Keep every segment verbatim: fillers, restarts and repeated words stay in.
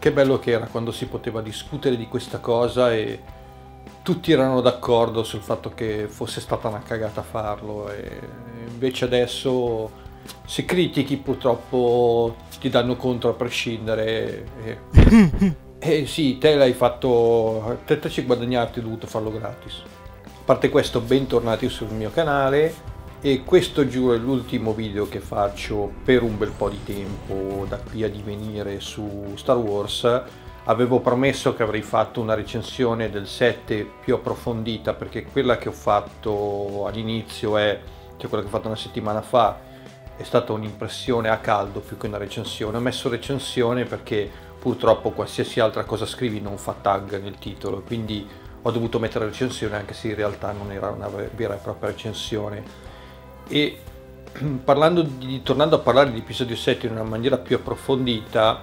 che bello che era quando si poteva discutere di questa cosa e tutti erano d'accordo sul fatto che fosse stata una cagata farlo, e invece adesso se critichi purtroppo ti danno contro a prescindere. E, e sì, te l'hai fatto, te, te ci guadagnarti, hai dovuto farlo gratis. A parte questo, bentornati sul mio canale, e questo giuro è l'ultimo video che faccio per un bel po' di tempo da qui a divenire su Star Wars. Avevo promesso che avrei fatto una recensione del sette più approfondita, perché quella che ho fatto all'inizio è, cioè quella che ho fatto una settimana fa, è stata un'impressione a caldo più che una recensione. Ho messo recensione perché purtroppo qualsiasi altra cosa scrivi non fa tag nel titolo, quindi ho dovuto mettere recensione, anche se in realtà non era una vera e propria recensione. E parlando di, tornando a parlare di episodio sette in una maniera più approfondita,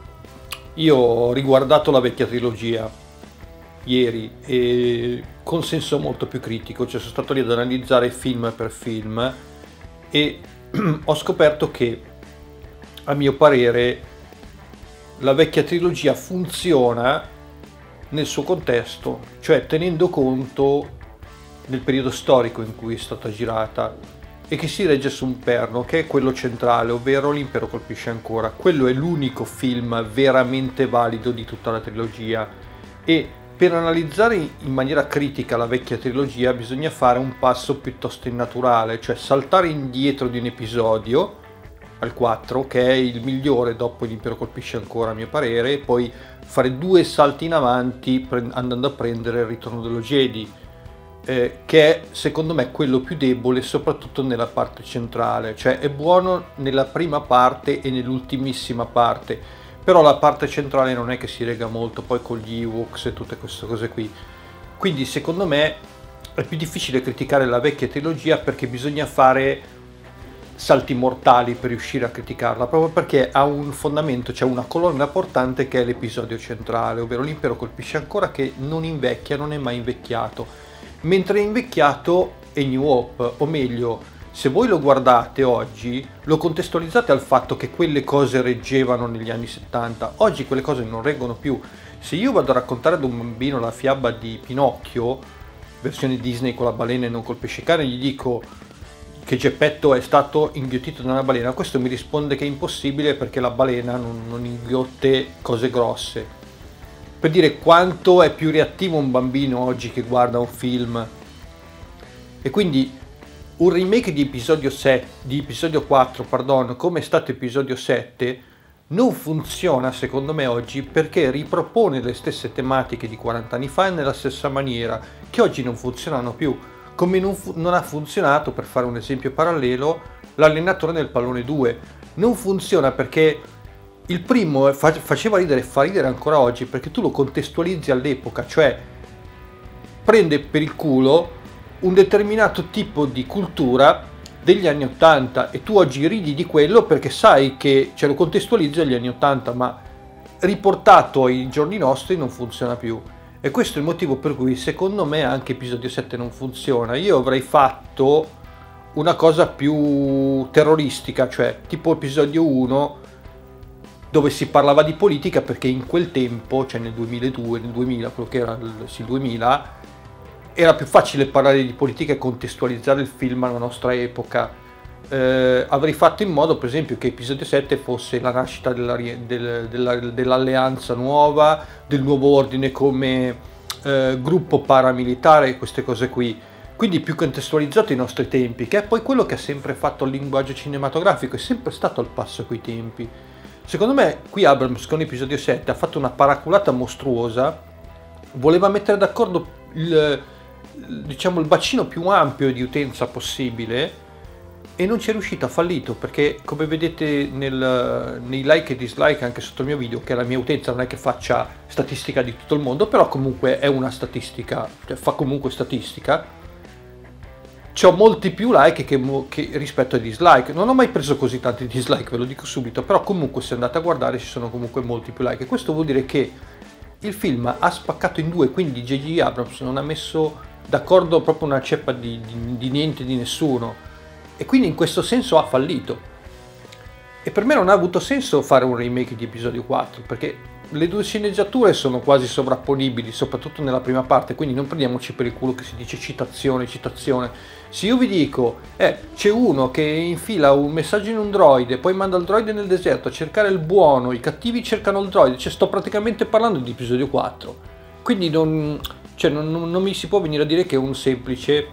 io ho riguardato la vecchia trilogia ieri e con senso molto più critico, cioè sono stato lì ad analizzare film per film e ho scoperto che, a mio parere, la vecchia trilogia funziona nel suo contesto, cioè tenendo conto del periodo storico in cui è stata girata, e che si regge su un perno che è quello centrale, ovvero L'impero colpisce ancora. Quello è l'unico film veramente valido di tutta la trilogia, e per analizzare in maniera critica la vecchia trilogia bisogna fare un passo piuttosto innaturale, cioè saltare indietro di un episodio al quattro, che è il migliore dopo L'impero colpisce ancora a mio parere, e poi fare due salti in avanti andando a prendere Il ritorno dello Jedi, Eh, che è secondo me quello più debole, soprattutto nella parte centrale. Cioè è buono nella prima parte e nell'ultimissima parte, però la parte centrale non è che si lega molto poi con gli Ewoks e tutte queste cose qui. Quindi secondo me è più difficile criticare la vecchia trilogia, perché bisogna fare salti mortali per riuscire a criticarla, proprio perché ha un fondamento, c'è cioè una colonna portante che è l'episodio centrale, ovvero L'impero colpisce ancora, che non invecchia, non è mai invecchiato. Mentre è invecchiato è New Hope, o meglio, se voi lo guardate oggi, lo contestualizzate al fatto che quelle cose reggevano negli anni settanta, oggi quelle cose non reggono più. Se io vado a raccontare ad un bambino la fiaba di Pinocchio, versione Disney con la balena e non col pesce cane, gli dico che Geppetto è stato inghiottito da una balena, questo mi risponde che è impossibile perché la balena non, non inghiotte cose grosse. Per dire quanto è più reattivo un bambino oggi che guarda un film. E quindi un remake di episodio sette, di episodio quattro, pardon, come è stato episodio sette, non funziona secondo me oggi, perché ripropone le stesse tematiche di quaranta anni fa e nella stessa maniera, che oggi non funzionano più. Come non, fu- non ha funzionato, per fare un esempio parallelo, L'allenatore nel pallone due. Non funziona perché il primo faceva ridere e fa ridere ancora oggi, perché tu lo contestualizzi all'epoca, cioè prende per il culo un determinato tipo di cultura degli anni ottanta, e tu oggi ridi di quello perché sai che ce lo contestualizzi agli anni ottanta, ma riportato ai giorni nostri non funziona più. E questo è il motivo per cui secondo me anche episodio sette non funziona. Io avrei fatto una cosa più terroristica, cioè tipo episodio uno, dove si parlava di politica, perché in quel tempo, cioè nel duemiladue, nel duemila, quello che era il, sì, il duemila, era più facile parlare di politica e contestualizzare il film alla nostra epoca. Eh, avrei fatto in modo, per esempio, che episodio sette fosse la nascita della, del, della, dell'alleanza nuova, del nuovo ordine come eh, gruppo paramilitare, queste cose qui. Quindi più contestualizzato ai nostri tempi, che è poi quello che ha sempre fatto il linguaggio cinematografico, è sempre stato al passo coi tempi. Secondo me qui Abrams con episodio sette ha fatto una paraculata mostruosa, voleva mettere d'accordo il, diciamo, il bacino più ampio di utenza possibile e non ci è riuscito, ha fallito, perché come vedete nel, nei like e dislike anche sotto il mio video, che la mia utenza non è che faccia statistica di tutto il mondo, però comunque è una statistica, cioè fa comunque statistica. C'ho molti più like che, che rispetto ai dislike. Non ho mai preso così tanti dislike, ve lo dico subito, però comunque se andate a guardare ci sono comunque molti più like, e questo vuol dire che il film ha spaccato in due, quindi J J Abrams non ha messo d'accordo proprio una ceppa di, di, di niente, di nessuno, e quindi in questo senso ha fallito. E per me non ha avuto senso fare un remake di episodio quattro, perché le due sceneggiature sono quasi sovrapponibili, soprattutto nella prima parte, quindi non prendiamoci per il culo che si dice citazione, citazione. Se io vi dico, eh, c'è uno che infila un messaggio in un droide, poi manda il droide nel deserto a cercare il buono, i cattivi cercano il droide, cioè sto praticamente parlando di episodio quattro. Quindi non, cioè non, non mi si può venire a dire che è un semplice,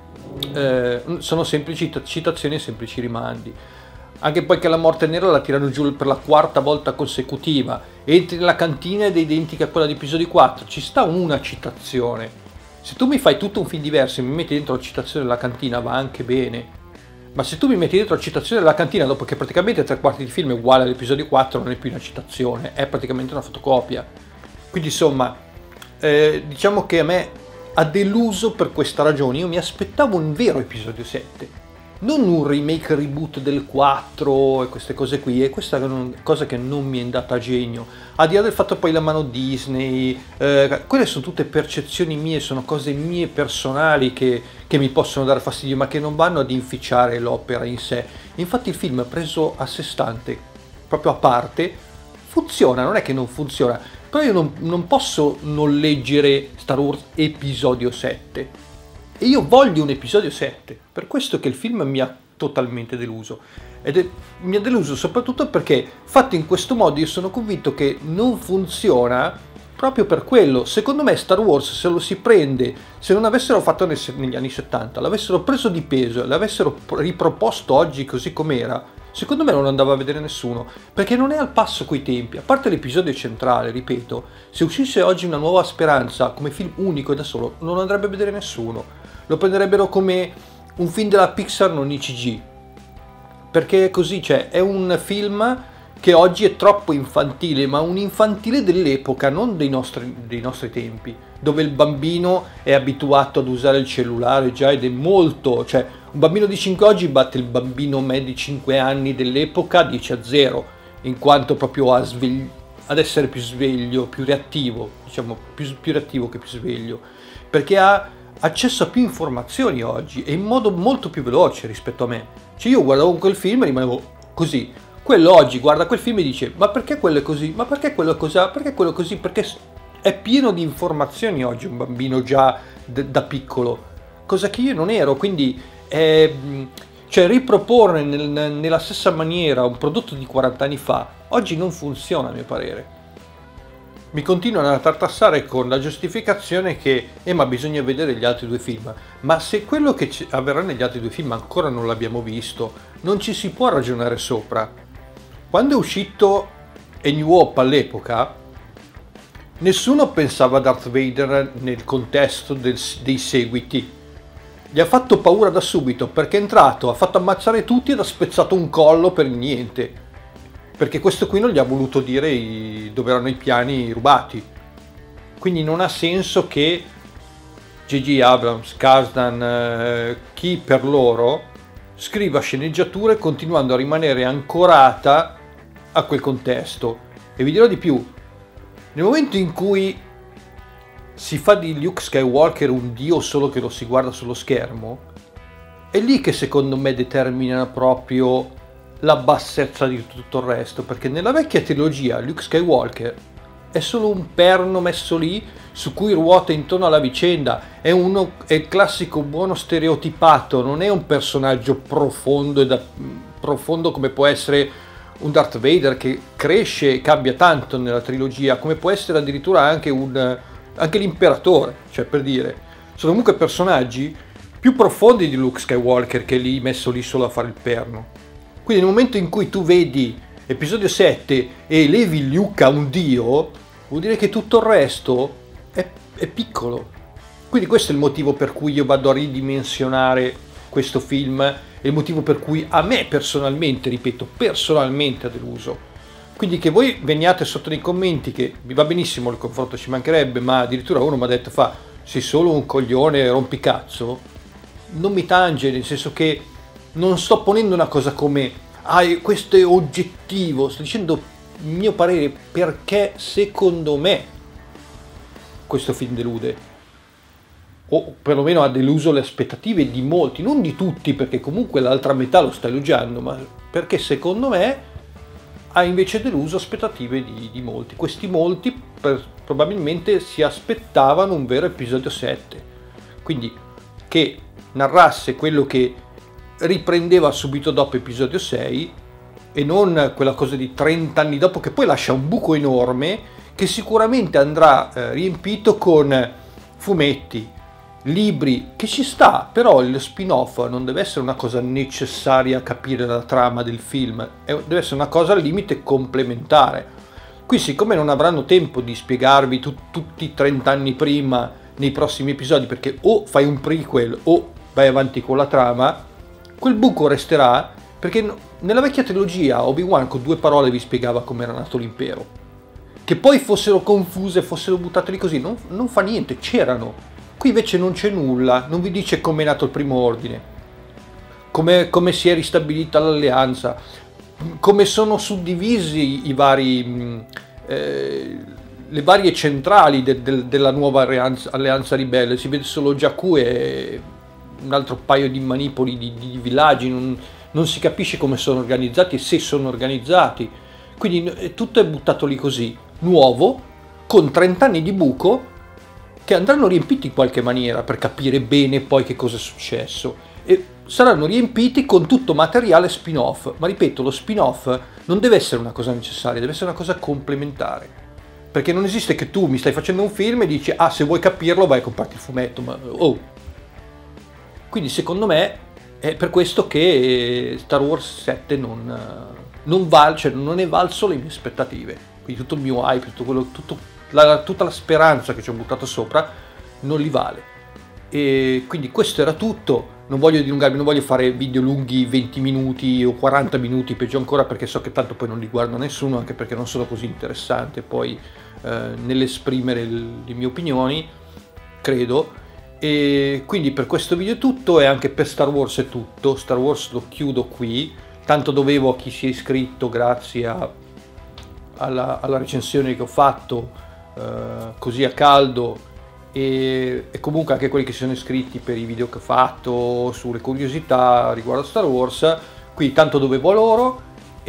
eh, sono semplici citazioni e semplici rimandi. Anche poi che la morte nera la tirano giù per la quarta volta consecutiva, entri nella cantina ed è identica a quella di episodio quattro, ci sta una citazione. Se tu mi fai tutto un film diverso e mi metti dentro la citazione della cantina va anche bene, ma se tu mi metti dentro la citazione della cantina dopo che praticamente tre quarti di film è uguale all'episodio quattro, non è più una citazione, è praticamente una fotocopia. Quindi insomma, eh, diciamo che a me ha deluso per questa ragione. Io mi aspettavo un vero episodio sette, non un remake reboot del quattro e queste cose qui, e questa è una cosa che non mi è andata a genio, a di là del fatto poi la mano Disney, eh, quelle sono tutte percezioni mie, sono cose mie personali che, che mi possono dare fastidio, ma che non vanno ad inficiare l'opera in sé. Infatti il film preso a sé stante, proprio a parte, funziona, non è che non funziona, però io non, non posso non leggere Star Wars episodio sette. E io voglio un episodio sette, per questo che il film mi ha totalmente deluso. Ed è, mi ha deluso soprattutto perché, fatto in questo modo, io sono convinto che non funziona proprio per quello. Secondo me Star Wars, se lo si prende, se non avessero fatto negli anni settanta, l'avessero preso di peso e l'avessero riproposto oggi così com'era, secondo me non andava a vedere nessuno, perché non è al passo coi tempi. A parte l'episodio centrale, ripeto, se uscisse oggi Una Nuova Speranza come film unico e da solo, non andrebbe a vedere nessuno. Lo prenderebbero come un film della Pixar non I C G, perché è così, cioè è un film che oggi è troppo infantile, ma un infantile dell'epoca, non dei nostri, dei nostri tempi, dove il bambino è abituato ad usare il cellulare già ed è molto, cioè un bambino di cinque oggi batte il bambino me di cinque anni dell'epoca dieci a zero, in quanto proprio a svegli- ad essere più sveglio, più reattivo, diciamo più, più reattivo che più sveglio, perché ha accesso a più informazioni oggi e in modo molto più veloce rispetto a me. Cioè io guardavo quel film e rimanevo così. Quello oggi guarda quel film e dice: ma perché quello è così? Ma perché quello è così? Perché quello è così? Perché è pieno di informazioni oggi un bambino già d- da piccolo, cosa che io non ero. Quindi eh, cioè riproporre nel, nella stessa maniera un prodotto di quaranta anni fa oggi non funziona, a mio parere. Mi continuano a tartassare con la giustificazione che eh, ma bisogna vedere gli altri due film. Ma se quello che avverrà negli altri due film ancora non l'abbiamo visto, non ci si può ragionare sopra. Quando è uscito A New Hope all'epoca, nessuno pensava a Darth Vader nel contesto del, dei seguiti. Gli ha fatto paura da subito, perché è entrato, ha fatto ammazzare tutti ed ha spezzato un collo per niente. Perché questo qui non gli ha voluto dire i, dove erano i piani rubati. Quindi non ha senso che J J Abrams, Kasdan, eh, chi per loro scriva sceneggiature continuando a rimanere ancorata a quel contesto. E vi dirò di più, nel momento in cui si fa di Luke Skywalker un dio solo che lo si guarda sullo schermo, è lì che secondo me determina proprio la bassezza di tutto il resto, perché nella vecchia trilogia Luke Skywalker è solo un perno messo lì su cui ruota intorno alla vicenda, è, uno, è il classico buono stereotipato, non è un personaggio profondo, e da, profondo come può essere un Darth Vader che cresce e cambia tanto nella trilogia, come può essere addirittura anche, un, anche l'imperatore, cioè per dire, sono comunque personaggi più profondi di Luke Skywalker che è lì messo lì solo a fare il perno. Quindi nel momento in cui tu vedi episodio sette e levi Luke a un dio, vuol dire che tutto il resto è, è piccolo. Quindi questo è il motivo per cui io vado a ridimensionare questo film, è il motivo per cui a me personalmente, ripeto, personalmente ha deluso. Quindi che voi veniate sotto nei commenti, che mi va benissimo il confronto, ci mancherebbe, ma addirittura uno mi ha detto fa, sei solo un coglione rompicazzo, non mi tange, nel senso che non sto ponendo una cosa come ah, questo è oggettivo, sto dicendo il mio parere perché secondo me questo film delude, o perlomeno ha deluso le aspettative di molti, non di tutti, perché comunque l'altra metà lo sta elogiando, ma perché secondo me ha invece deluso aspettative di, di molti. Questi molti per, probabilmente si aspettavano un vero episodio sette, quindi che narrasse quello che riprendeva subito dopo episodio sei e non quella cosa di trenta anni dopo, che poi lascia un buco enorme che sicuramente andrà eh, riempito con fumetti, libri, che ci sta, però il spin-off non deve essere una cosa necessaria a capire la trama del film, deve essere una cosa al limite complementare. Qui, siccome non avranno tempo di spiegarvi tu, tutti trenta anni prima nei prossimi episodi, perché o fai un prequel o vai avanti con la trama, quel buco resterà, perché nella vecchia trilogia Obi-Wan con due parole vi spiegava come era nato l'impero. Che poi fossero confuse, fossero buttate lì così, non, non fa niente, c'erano. Qui invece non c'è nulla, non vi dice com'è nato il primo ordine, come, come si è ristabilita l'alleanza, come sono suddivisi i vari, eh, le varie centrali de, de, della nuova alleanza, alleanza ribelle. Si vede solo Jakku e un altro paio di manipoli di, di villaggi, non, non si capisce come sono organizzati e se sono organizzati, quindi tutto è buttato lì così, nuovo, con trenta anni di buco, che andranno riempiti in qualche maniera per capire bene poi che cosa è successo, e saranno riempiti con tutto materiale spin-off. Ma ripeto, lo spin-off non deve essere una cosa necessaria, deve essere una cosa complementare, perché non esiste che tu mi stai facendo un film e dici ah, se vuoi capirlo vai a comprarti il fumetto, ma oh. Quindi secondo me è per questo che Star Wars sette non, non, val, cioè non è valso le mie aspettative, quindi tutto il mio hype, tutto quello, tutto La, tutta la speranza che ci ho buttato sopra non li vale. E quindi questo era tutto. Non voglio dilungarmi, non voglio fare video lunghi venti minuti o quaranta minuti, peggio ancora, perché so che tanto poi non li guarda nessuno, anche perché non sono così interessante poi eh, nell'esprimere le mie opinioni, credo. E quindi per questo video è tutto, e anche per Star Wars è tutto. Star Wars lo chiudo qui, tanto dovevo a chi si è iscritto grazie a, alla, alla recensione che ho fatto Uh, così a caldo, e, e comunque anche quelli che si sono iscritti per i video che ho fatto sulle curiosità riguardo Star Wars. Qui tanto dovevo a loro,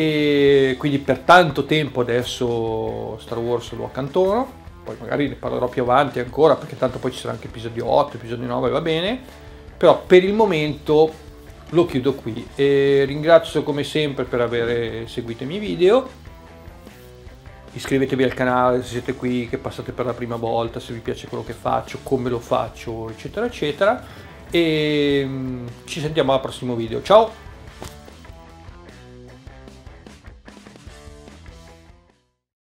e quindi per tanto tempo adesso Star Wars lo accantono, poi magari ne parlerò più avanti ancora, perché tanto poi ci sarà anche episodio otto, episodio nove, va bene, però per il momento lo chiudo qui, e ringrazio come sempre per aver seguito i miei video. Iscrivetevi al canale se siete qui, che passate per la prima volta, se vi piace quello che faccio, come lo faccio, eccetera eccetera, e ci sentiamo al prossimo video. Ciao!